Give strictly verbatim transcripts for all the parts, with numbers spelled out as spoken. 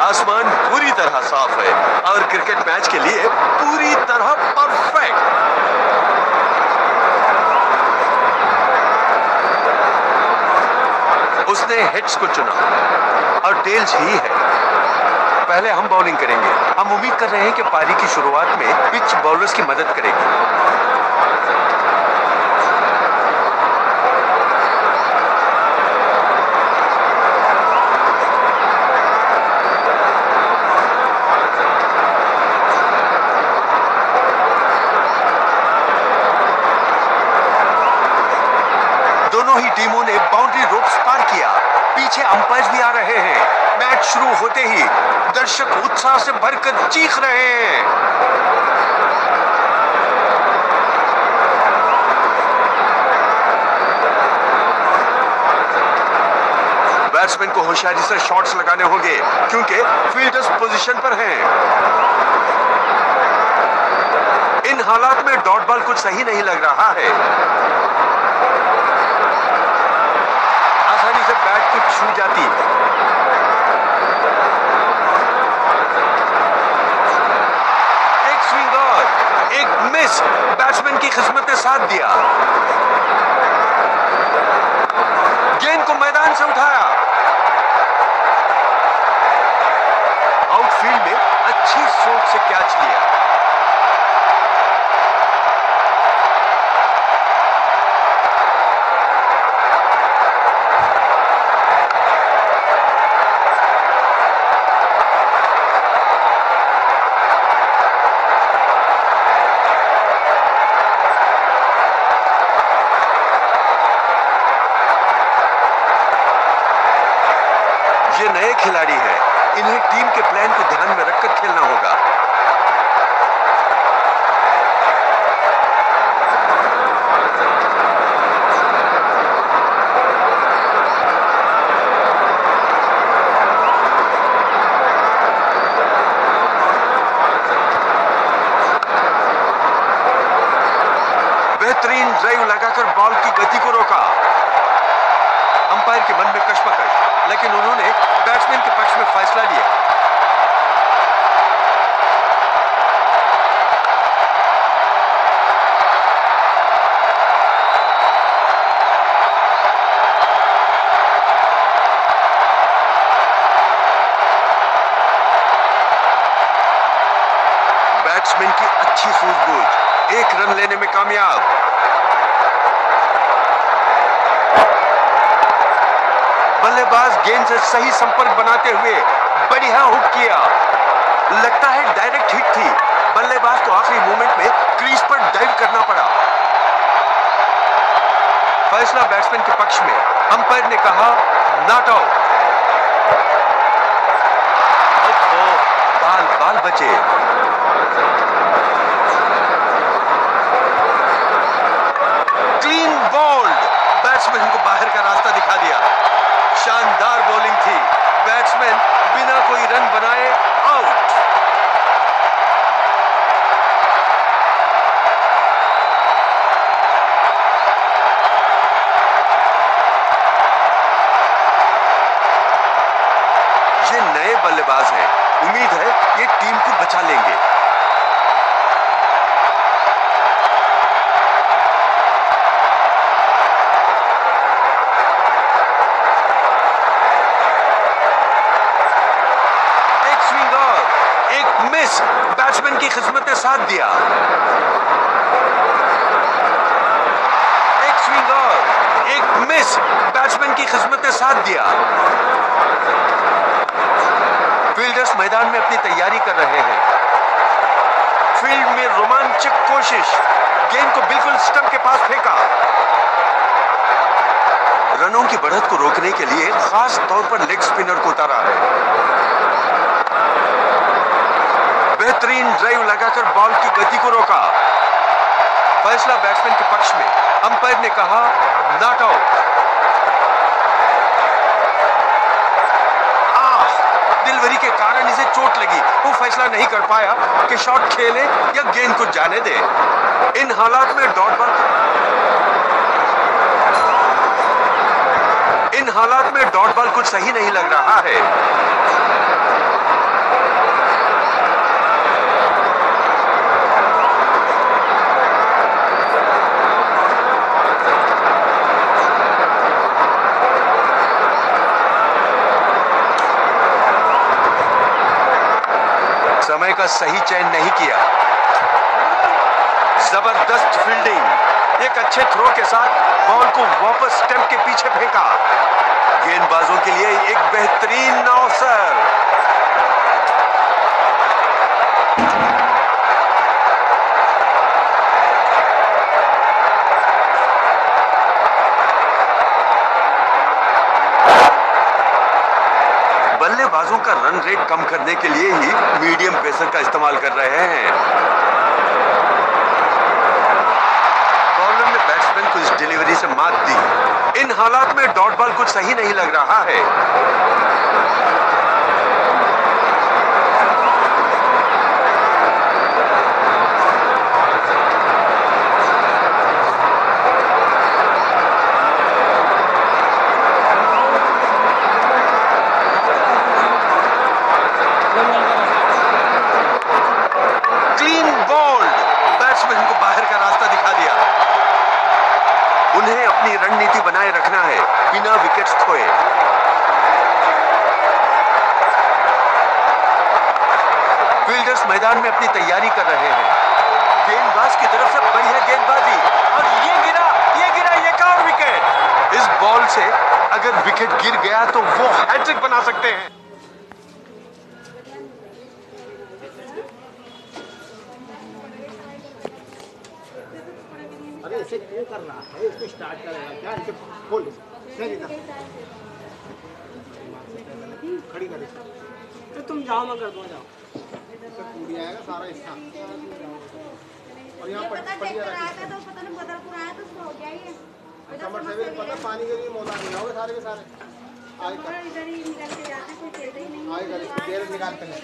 आसमान पूरी तरह साफ है और क्रिकेट मैच के लिए पूरी तरह परफेक्ट। उसने हेड्स को चुना और टेल्स ही है। पहले हम बॉलिंग करेंगे। हम उम्मीद कर रहे हैं कि पारी की शुरुआत में पिच बॉलर्स की मदद करेगी। दोनों ही टीमों ने बाउंड्री रोप्स पार किया। पीछे अंपायर्स भी आ रहे हैं। मैच शुरू होते ही दर्शक उत्साह से भरकर चीख रहे हैं। बैट्समैन को होशियारी से शॉट्स लगाने होंगे क्योंकि फील्डर्स पोजीशन पर हैं। इन हालात में डॉट बॉल कुछ सही नहीं लग रहा है। आसानी से बैट को छू जाती है। एक स्विंग और एक मिस। बैट्समैन की किस्मत ने साथ दिया। गेंद को मैदान से उठाया। आउटफील्ड में अच्छी सोच से कैच लिया। ये नए खिलाड़ी हैं। इन्हें टीम के प्लान को ध्यान में रखकर खेलना होगा। बेहतरीन ड्राइव लगाकर बॉल की गति को रोका। अंपायर के मन में कशमकश, लेकिन उन्होंने बैट्समैन के पक्ष में फैसला लिया। बैट्समैन की अच्छी सूझबूझ, एक रन लेने में कामयाब। बल्लेबाज गेंद से सही संपर्क बनाते हुए बढ़िया हुक किया। लगता है डायरेक्ट हिट थी। बल्लेबाज को आखिरी मोमेंट में क्रीज पर डाइव करना पड़ा। फैसला बैट्समैन के पक्ष में। अंपायर ने कहा नॉट आउट। बाल बाल बचे। Clean bold. बैट्समैन को बाहर का रास्ता दिखा दिया। शानदार बॉलिंग थी। बैट्समैन बिना कोई रन बनाए आउट। ये नए बल्लेबाज हैं। उम्मीद है ये टीम को बचा लेंगे। मिस। बैट्समैन की किस्मत ने साथ दिया। एक स्विंग और एक मिस। बैट्समैन की किस्मत ने साथ दिया। फील्डर्स मैदान में अपनी तैयारी कर रहे हैं। फील्ड में रोमांचक कोशिश। गेंद को बिल्कुल स्टंप के पास फेंका। रनों की बढ़त को रोकने के लिए खास तौर पर लेग स्पिनर को उतारा है। बेहतरीन ड्राइव लगाकर बॉल की गति को रोका। फैसला बैट्समैन के पक्ष में। अंपायर ने कहा नॉट आउट। डिलीवरी के कारण इसे चोट लगी। वो फैसला नहीं कर पाया कि शॉट खेले या गेंद को जाने दे। इन हालात में डॉट बॉल इन हालात में डॉट बॉल कुछ सही नहीं लग रहा है। का सही चयन नहीं किया। जबरदस्त फील्डिंग, एक अच्छे थ्रो के साथ बॉल को वापस स्टंप के पीछे फेंका। गेंदबाजों के लिए एक बेहतरीन अवसर। बल्लेबाजों का रन रेट कम करने के लिए ही मीडियम पेसर का इस्तेमाल कर रहे हैं। बॉलर ने बैट्समैन को इस डिलीवरी से मात दी। इन हालात में डॉट बॉल कुछ सही नहीं लग रहा है। उन्हें अपनी रणनीति बनाए रखना है बिना विकेट्स खोए। फील्डर्स मैदान में अपनी तैयारी कर रहे हैं। गेंदबाज की तरफ से बढ़िया गेंदबाजी और ये गिरा ये गिरा एक और विकेट। इस बॉल से अगर विकेट गिर गया तो वो हैट्रिक बना सकते हैं। अरे इसे क्यों कर रहा है? इसको स्टार्ट करेगा क्या? इसे खोल नहीं इधर खड़ी कर इसे। तो तुम जाओ, मैं कर दूंगा, जाओ। इससे पूरी आएगा सारा हिस्सा और यहाँ पर पटिया रखी तो पता नहीं बदलपुर आया तो उसको हो गया ये समर से पता पानी के लिए मौला नहीं होगा सारे के सारे आगे कर इधर ही निकल के जाते कोई खेलते ही नहीं आगे कर देर निकाल के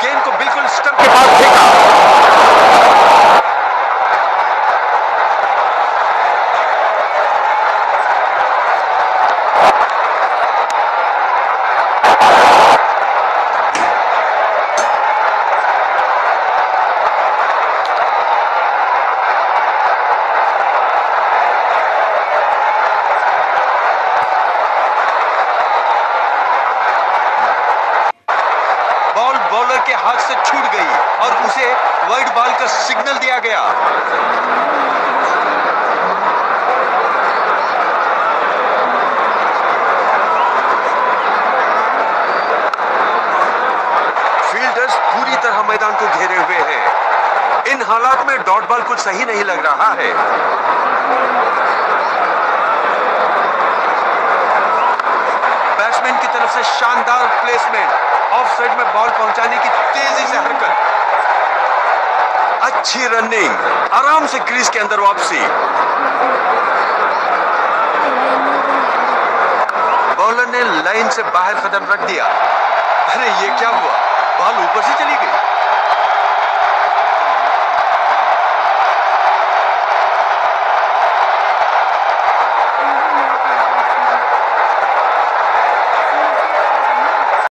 गेंद को बिल्कुल स्टंप के पास फेंका। बॉलर के हाथ से छूट गई और उसे वाइड बॉल का सिग्नल दिया गया। फील्डर्स पूरी तरह मैदान को घेरे हुए हैं। इन हालात में डॉट बॉल कुछ सही नहीं लग रहा है। बैट्समैन की तरफ से शानदार प्लेसमेंट, ऑफ साइड में बॉल पहुंचाने की तेजी से हरकत, अच्छी रनिंग, आराम से क्रीज के अंदर वापसी। बॉलर ने लाइन से बाहर कदम रख दिया। अरे ये क्या हुआ, बॉल ऊपर से चली गई।